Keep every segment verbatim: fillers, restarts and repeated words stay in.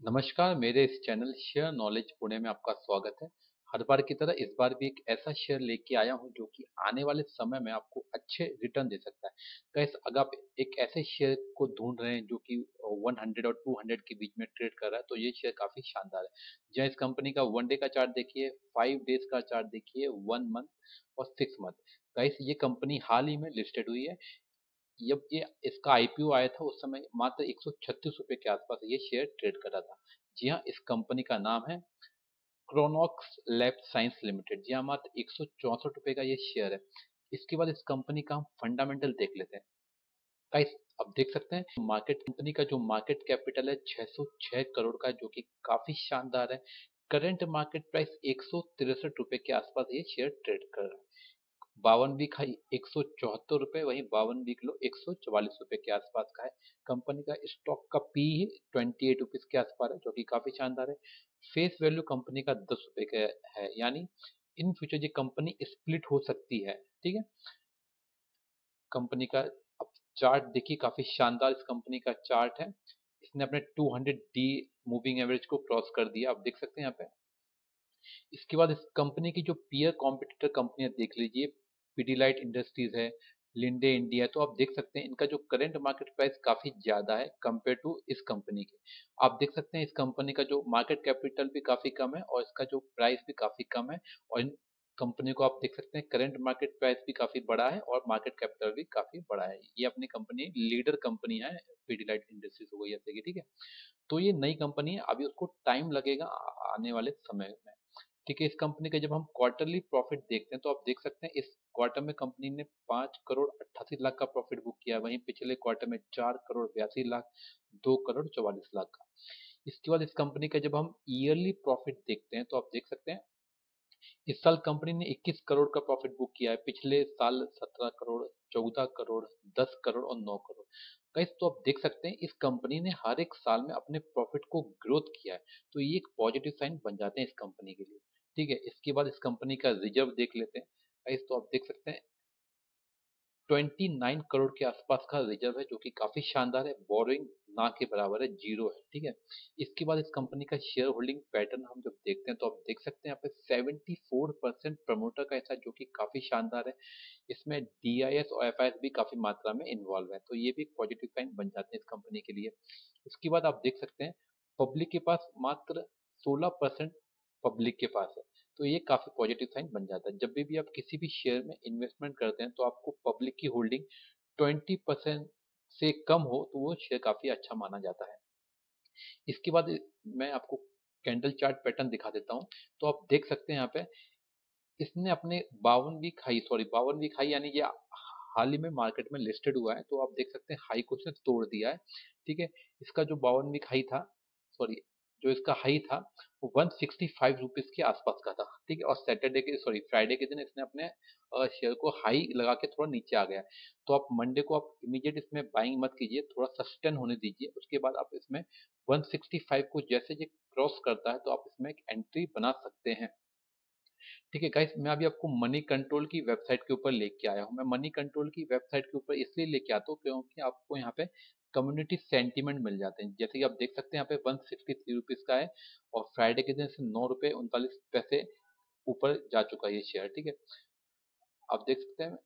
नमस्कार, मेरे इस चैनल शेयर नॉलेज पुणे में आपका स्वागत है। हर बार की तरह इस बार भी एक ऐसा शेयर लेके आया हूँ जो कि आने वाले समय में आपको अच्छे रिटर्न दे सकता है। गाइस, अगर आप एक ऐसे शेयर को ढूंढ रहे हैं जो कि सौ और दो सौ के बीच में ट्रेड कर रहा है, तो ये शेयर काफी शानदार है। जहाँ इस कंपनी का वन डे का चार्ट देखिए, फाइव डेज का चार्ट देखिए, वन मंथ और सिक्स मंथ। गाइस, ये कंपनी हाल ही में लिस्टेड हुई है। जब ये इसका आईपीओ आया था उस समय मात्र एक सौ छत्तीस रुपए के आसपास ये शेयर ट्रेड कर रहा था। जी हाँ, इस कंपनी का नाम है क्रोनॉक्स लैब साइंस लिमिटेड। जी हाँ, मात्र एक सौ चौसठ रुपए का ये शेयर है। इसके बाद इस कंपनी का हम फंडामेंटल देख लेते हैं। गाइस, अब देख सकते हैं मार्केट कंपनी का जो मार्केट कैपिटल है छह सौ छह करोड़ का, जो कि काफी शानदार है। करंट मार्केट प्राइस एक सौ तिरसठ रुपए के आसपास ये शेयर ट्रेड कर रहा है। बावन वीक हाई एक सौ चौहत्तर रुपए, वहीं बावन वीक लो एक सौ चवालीस रुपए के आसपास का है। कंपनी का स्टॉक का पी ट्वेंटी एट रुपीज के आसपास है, जो कि काफी शानदार है। फेस वैल्यू कंपनी का दस रुपए का है, यानी इन फ्यूचर ये कंपनी स्प्लिट हो सकती है। ठीक है, कंपनी का अब चार्ट देखिए, काफी शानदार इस कंपनी का चार्ट है। इसने अपने two hundred D moving average को क्रॉस कर दिया, आप देख सकते हैं यहाँ पे। इसके बाद इस कंपनी की जो पीयर कॉम्पिटिटर कंपनियां देख लीजिए, पीडीलाइट इंडस्ट्रीज है, लिंडे इंडिया, तो आप देख सकते हैं इनका जो करंट मार्केट प्राइस काफी ज्यादा है कंपेयर टू इस कंपनी के। आप देख सकते हैं इस कंपनी का जो मार्केट कैपिटल भी काफी कम है और इसका जो प्राइस भी काफी कम है। और इन कंपनी को आप देख सकते हैं करंट मार्केट प्राइस भी काफी बड़ा है और मार्केट कैपिटल भी काफी बड़ा है। ये अपनी कंपनी लीडर कंपनी है, पीडीलाइट इंडस्ट्रीज हो गई जैसे कि। ठीक है, तो ये नई कंपनी है, अभी उसको टाइम लगेगा आ- आने वाले समय में। ठीक है, इस कंपनी का जब हम क्वार्टरली प्रॉफिट देखते हैं तो आप देख सकते हैं इस क्वार्टर में कंपनी ने पाँच करोड़ अट्ठासी लाख का प्रॉफिट बुक किया है, वहीं पिछले क्वार्टर में चार करोड़ बयासी लाख, दो करोड़ चौवालीस लाख का। इसके बाद इस कंपनी का जब हम ईयरली प्रॉफिट देखते हैं तो आप देख सकते हैं इस साल कंपनी ने इक्कीस करोड़ का प्रॉफिट बुक किया है, पिछले साल सत्रह करोड़, चौदह करोड़, दस करोड़ और नौ करोड़। गाइस, तो आप देख सकते हैं इस कंपनी ने हर एक साल में अपने प्रॉफिट को ग्रोथ किया है, तो ये एक पॉजिटिव साइन बन जाते हैं इस कंपनी के लिए। ठीक है, इसके बाद इस कंपनी का रिजर्व देख लेते हैं। गाइस, तो आप देख सकते हैं उनतीस करोड़ के आसपास का रिजर्व है, जो कि काफी शानदार है। बोरोइंग ना के बराबर है, जीरो है। ठीक है, इसके बाद इस कंपनी का शेयर होल्डिंग पैटर्न हम जब देखते हैं तो आप देख सकते हैं यहाँ पे सेवेंटी फोर परसेंट प्रमोटर का ऐसा, जो कि काफी शानदार है। इसमें डीआईएस और एफआईएस भी काफी मात्रा में इन्वॉल्व है, तो ये भी एक पॉजिटिव साइन बन जाते हैं इस कंपनी के लिए। इसके बाद आप देख सकते हैं पब्लिक के पास मात्र सोलह परसेंट पब्लिक के पास है, तो ये काफी पॉजिटिव साइन बन जाता है। जब भी, भी आप किसी भी शेयर में इन्वेस्टमेंट करते हैं तो आपको पब्लिक की होल्डिंग ट्वेंटी परसेंट से कम हो तो वो शेयर काफी अच्छा माना जाता है। इसके बाद मैं आपको कैंडल चार्ट पैटर्न दिखा देता हूँ। तो आप देख सकते हैं यहाँ पे इसने अपने बावन वीक हाई, सॉरी बावन वीक हाई, यानी ये हाल ही में मार्केट में लिस्टेड हुआ है, तो आप देख सकते हैं हाई को इसने तोड़ दिया है। ठीक है, इसका जो बावन वीक हाई था, सॉरी जो इसका हाई था वो वन सिक्सटी फाइव रुपीज के आसपास का था। ठीक है, और सैटरडे के, सॉरी फ्राइडे के दिन इसने अपने शेयर को हाई लगा के थोड़ा नीचे आ गया है। तो आप मंडे को आप इमीडिएट इसमें बाइंग मत कीजिए, थोड़ा सस्टेन होने दीजिए। उसके बाद आप इसमें वन सिक्सटी फाइव को जैसे ये क्रॉस करता है तो आप इसमें एक एंट्री बना सकते हैं। ठीक है गाइस, मैं अभी आपको मनी कंट्रोल की वेबसाइट के ऊपर लेके आया हूँ। मैं मनी कंट्रोल की वेबसाइट के ऊपर इसलिए लेके आता हूँ क्योंकि आपको यहाँ पे कम्युनिटी सेंटीमेंट मिल जाते हैं। जैसे कि आप देख सकते हैं यहाँ पे वन सिक्सटी थ्री रुपीज का है और फ्राइडे के दिन से नौ रुपए उनतालीस पैसे ऊपर जा चुका है ये शेयर। ठीक है, आप देख सकते हैं।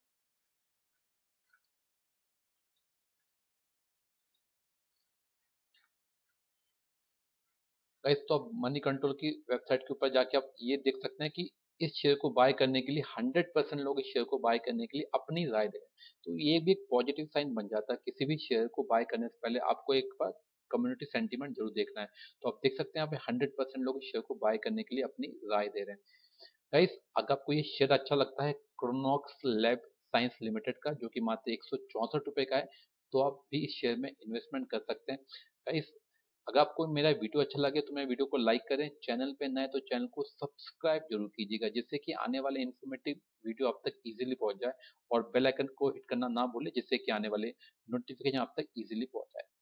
गाइस, तो आप मनी कंट्रोल की वेबसाइट के ऊपर जाके आप ये देख सकते हैं कि इस शेयर को बाय करने के लिए हंड्रेड परसेंट लोग इस शेयर को बाय करने के लिए अपनी राय दे रहे हैं। तो ये भी एक पॉजिटिव साइन बन जाता है। किसी भी शेयर को बाय करने से पहले आपको एक बार कम्युनिटी सेंटीमेंट जरूर देखना है। तो आप देख सकते हैं यहाँ पे हंड्रेड परसेंट लोग इस शेयर को बाय करने के लिए अपनी राय दे रहे हैं। गाइस, अगर आपको ये शेयर अच्छा लगता है क्रोनॉक्स लैब साइंस लिमिटेड का, जो कि मात्र एक सौ चौसठ रुपए का है, तो आप भी इस शेयर में इन्वेस्टमेंट कर सकते हैं। गाइस, अगर आपको मेरा वीडियो अच्छा लगे तो मेरे वीडियो को लाइक करें, चैनल पे नए तो चैनल को सब्सक्राइब जरूर कीजिएगा, जिससे कि आने वाले इन्फॉर्मेटिव वीडियो आप तक इजीली पहुंच जाए। और बेल आइकन को हिट करना ना भूलें, जिससे कि आने वाले नोटिफिकेशन आप तक इजीली पहुंच जाए।